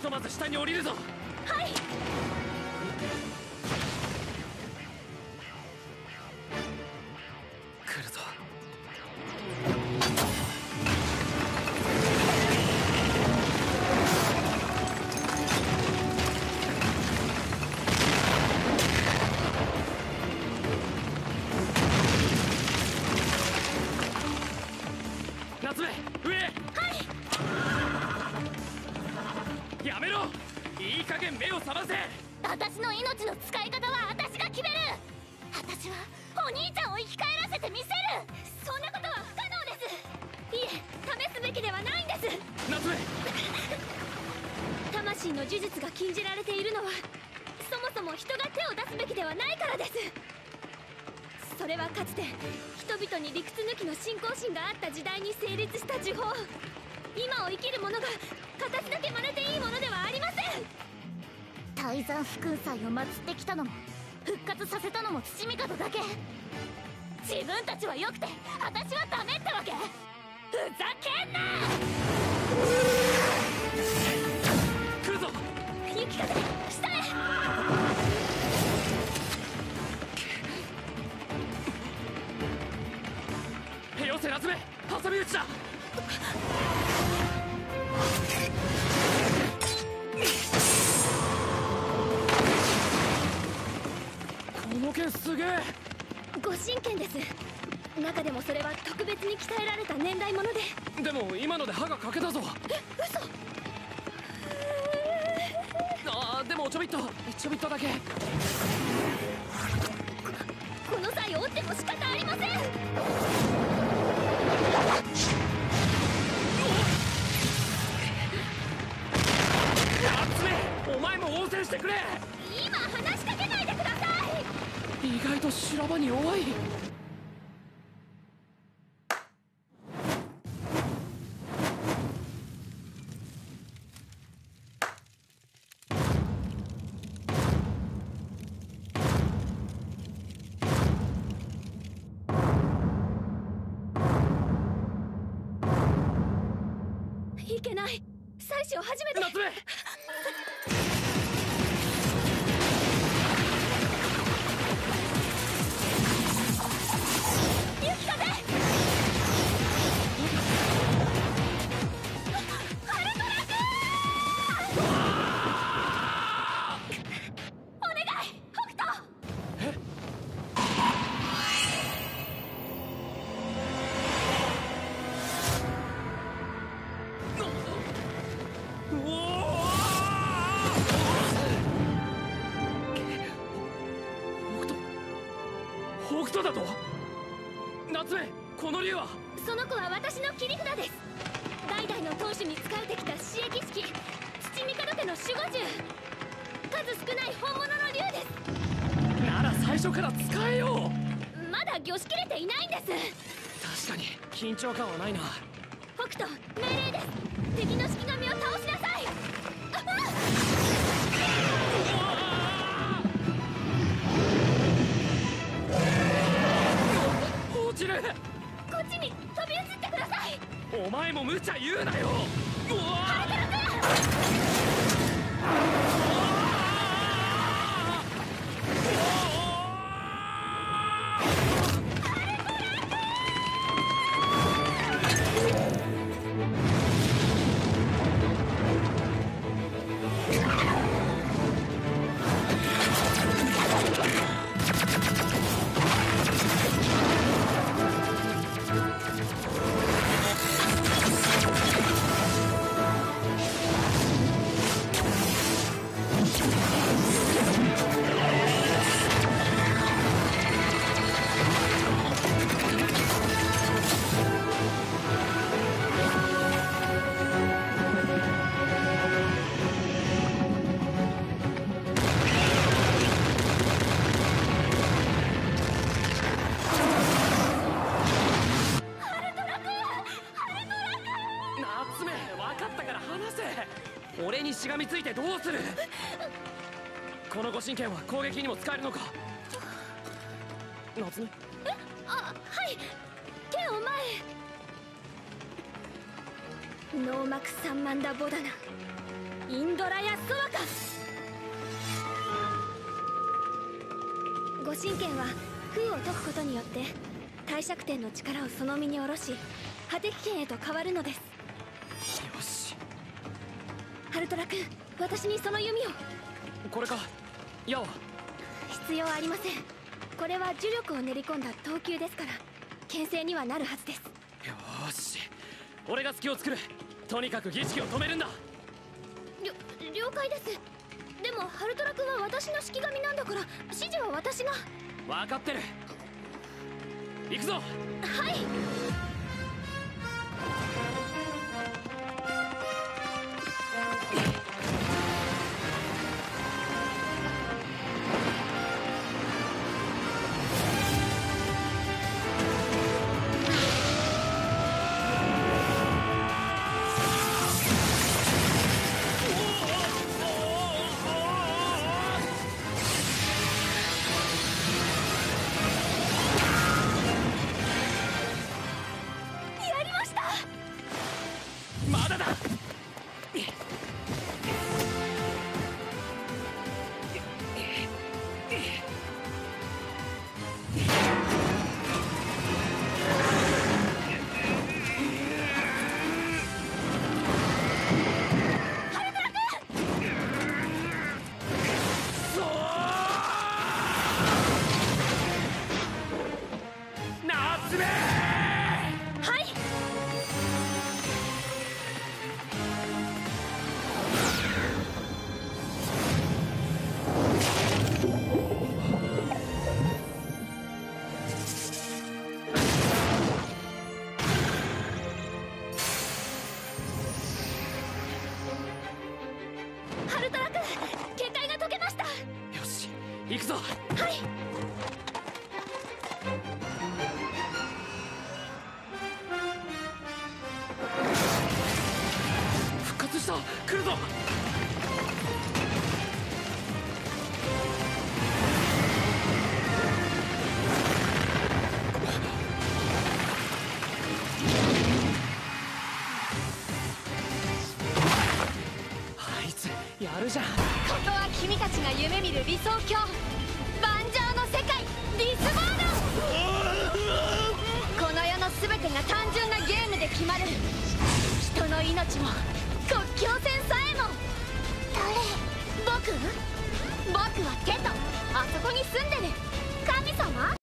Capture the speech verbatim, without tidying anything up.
とまず下に降りるぞ。 はい。 来るぞ。夏目、上。はい。やめろ。いい加減目を覚ませ。 私の命の使い方は私が決める。私はお兄ちゃんを生き返らせてみせる。そんなことは不可能です。いえ、試すべきではないんです。 夏目。 魂の呪術が禁じられているのはそもそも人が手を出すべきではないからです。それはかつて人々に理屈抜きの信仰心があった時代に成立した呪法。今を生きる者が形だけ真似ていいものではありません。泰山府君祭を祀ってきたのも復活させたのも土帝だけ。自分たちは良くて私はダメってわけ。ふざけんな。 来るぞ。 雪風、下へ。 よせ夏目、挟み撃ちだ。この剣すげえ。 ご神剣です。中でもそれは特別に鍛えられた年代物で。 でも今ので歯が欠けたぞ。 え、嘘。 ああ、でもちょびっとちょびっとだけ。こ, この際折っても仕方ありません。 夏目、お前も応戦してくれ。 今話しかけないでください。 意外と修羅場に弱い。 いけない。妻子を初めて。 夏目。 雪風。アルトラ君。お願い、北斗。 え。北斗だと。夏目、この竜は。 その子は私の切り札です。代々の当主に仕えてきた刺激式土帝家の守護獣。数少ない本物の竜です。 なら最初から使えよう。 まだ御しきれていないんです。 確かに緊張感はないな。 北斗、命令です。敵の式神を倒しなさい。 落ちる。 こっちに飛び移ってください。 お前も無茶言うなよ。うわハルトラ君。 俺にしがみついてどうする。この護身剣は攻撃にも使えるのか。夏目。え、 あ、はい。剣を前へ。ノーマクサンマンダボダナ。 インドラヤ・ソワカ。ご神剣は封を解くことによって帝釈天の力をその身に下ろし破敵剣へと変わるのです。 よし。 ハルトラ君、私にその弓を。 これか。矢は必要ありません。これは呪力を練り込んだ投球ですから牽制にはなるはずです。 よーし、俺が隙を作る。とにかく儀式を止めるんだ。 りょ了解です。でもハルトラ君は私の式神なんだから指示は私が。 分かってる。行くぞ。 はい。 まだだ。ハルトラ君、警戒が解けました。よし、行くぞ。はい。復活した。来るぞ。やるじゃん。ここは君たちが夢見る理想郷、万丈の世界ディスボード。この世の全てが単純なゲームで決まる。人の命も国境線さえも。誰？僕？僕はテト。あそこに住んでる神様？